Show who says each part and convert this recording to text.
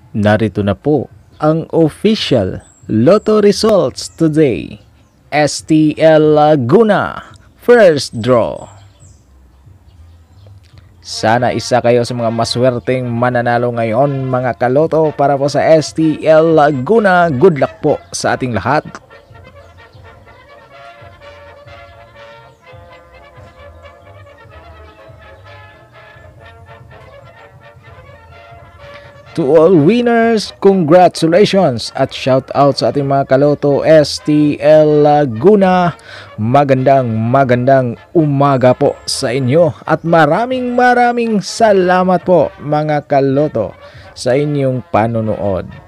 Speaker 1: Narito na po ang official Lotto results today. Stl Laguna, first draw. Sana isa kayo sa mga maswerteng mananalo ngayon mga kaloto para po sa Stl Laguna. Good luck po sa ating lahat. To all winners, congratulations at shout out sa ating mga kaloto Stl Laguna. Magandang umaga po sa inyo at maraming salamat po mga kaloto sa inyong panonood.